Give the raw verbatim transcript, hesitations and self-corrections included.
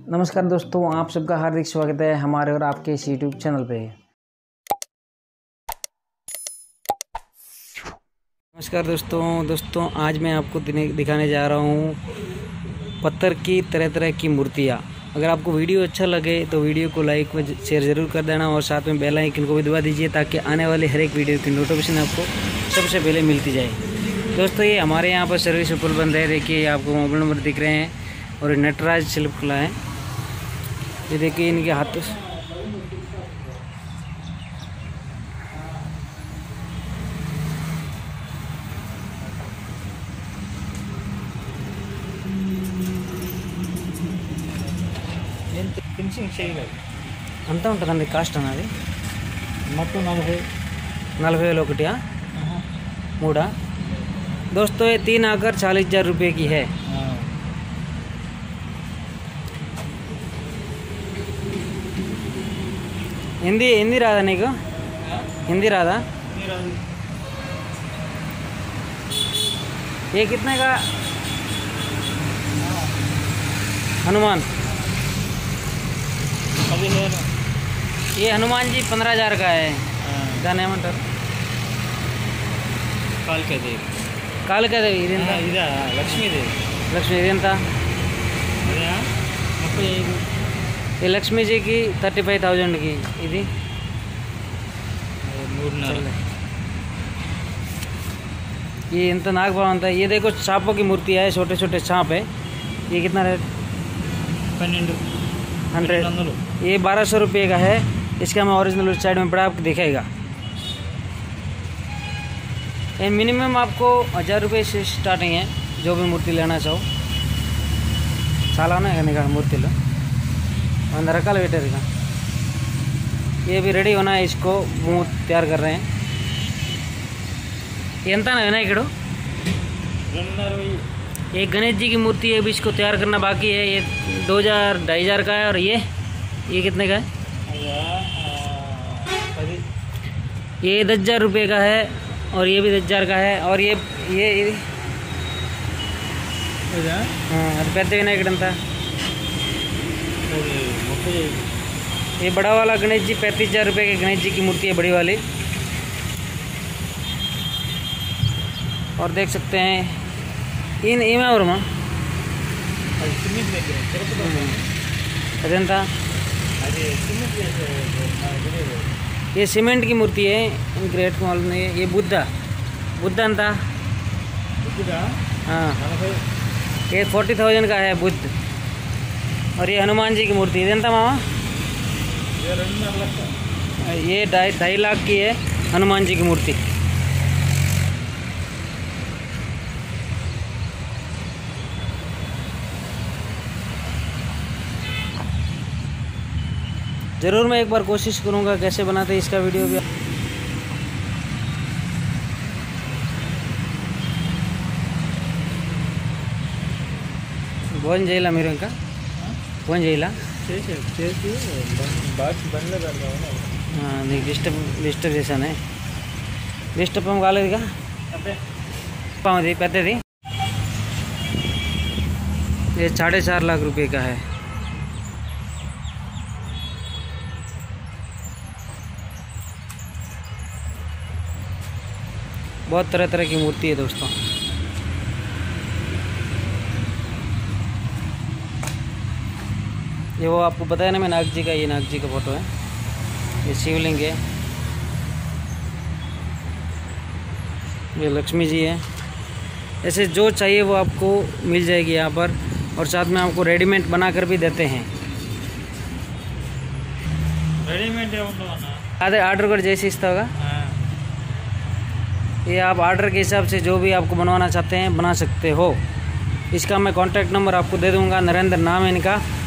नमस्कार दोस्तों, आप सबका हार्दिक स्वागत है हमारे और आपके इस यूट्यूब चैनल पे। नमस्कार दोस्तों दोस्तों आज मैं आपको दिखाने जा रहा हूँ पत्थर की तरह तरह की मूर्तियाँ। अगर आपको वीडियो अच्छा लगे तो वीडियो को लाइक व शेयर ज़रूर कर देना और साथ में बेल आइकन को भी दबा दीजिए ताकि आने वाले हर एक वीडियो की नोटिफिकेशन आपको सबसे पहले मिलती जाए। दोस्तों ये हमारे यहाँ पर सर्विस उपलब्ध है। देखिए आपको मोबाइल नंबर दिख रहे हैं और नटराज शिल्पकला है। ये देखिए इनके हाथों से ఫినిషింగ్ చేయలేదు అంతా ఉంటుందండి। కాస్ట్ అన్నది మొత్తం నలభై नलभे వేలు ఒకటియా మూడా? दोस्तों ये तीन आकर चालीस हज़ार रुपये की है। हिंदी हिंदी राधा नहीं को हिंदी राधा ये कितने का? हनुमान अभी है ना ये हनुमान जी पंद्रह हजार का है। दाने मटर काल के देवी काल का देवी इदेंता इदा लक्ष्मीदेवी लक्ष्मी इदेंता ఇదా ముప్పై ఐదు ये लक्ष्मी जी की थर्टी फाइव थाउजेंड की इधी మూడున్నర ये इंत नाग भगवान था। ये देखो सांपों की मूर्ति है, छोटे छोटे सांप है। ये कितना रेट? పన్నెండు हंड्रेड వందలు ये बारह सौ रुपये का है। इसका मैं ओरिजिनल उस साइड में पड़ा आपको दिखाएगा। ये मिनिमम आपको हज़ार रुपये से स्टार्टिंग है जो भी मूर्ति लेना चाहो। चालाना है मूर्ति लो अंदर रखा वेटर का। ये भी रेडी होना है, इसको मुँह तैयार कर रहे हैं। ये अंता ना विनायकुడు రెండున్నర వెయ్యి ये गणेश जी की मूर्ति है, अभी इसको तैयार करना बाकी है। ये दो हज़ार ढाई हज़ार का है। और ये ये कितने का है? అయ్యా పది ये दस हज़ार रुपये का है और ये भी दस हज़ार का है। और ये ये ये- ఇదా हाँ అది పెద్ద వినాయకుడు అంతా। అది ముప్పై ఐదు ये बड़ा वाला गणेश जी पैंतीस हज़ार रुपये के गणेश जी की मूर्ति है, बड़ी वाली। और देख सकते हैं इन इमे और माँ అది సిమెంట్ దగ్గర తిరుపతి अजंता అది సిమెంట్ చేసే ये सीमेंट की मूर्ति है। ग्रेट मॉल में ये बुद्धा बुद्ध अंता ఇదిగా हाँ నలభై ये फोर्टी थाउजेंड का है बुद्ध। और ये हनुमान जी की मूर्ति इदेंता मामा ఇది రెండున్నర లక్ష ये ढाई ढाई लाख की है हनुमान जी की मूर्ति। ज़रूर मैं एक बार कोशिश करूँगा कैसे बनाते हैं इसका वीडियो भी। ఫోన్ చేయాలా మీరు ఇంకా? ఫోన్ చేయాలా? చేసి చేసి బాక్స్ బండ్లో పెడదామని నీకు డిస్టర్బ్ డిస్టర్బ్ చేశానే? డిస్టర్బ్ ఏం కాలేదుగా? పామది పెద్దది ये साढ़े चार लाख रुपए का है। बहुत तरह तरह की मूर्ति है दोस्तों। ये वो आपको बताया ना मैं नाग जी का, ये नाग जी का फोटो है। ये शिवलिंग है, ये लक्ष्मी जी है। ऐसे जो चाहिए वो आपको मिल जाएगी यहाँ पर। और साथ में आपको रेडीमेड बना कर भी देते हैं। రెడీమేడ్ ఏముండవు అన్న आधे आर्डर कर जैसे इस्ता होगा ये आप आर्डर के हिसाब से जो भी आपको बनवाना चाहते हैं बना सकते हो। इसका मैं कॉन्टैक्ट नंबर आपको दे दूँगा। नरेंद्र नाम है इनका।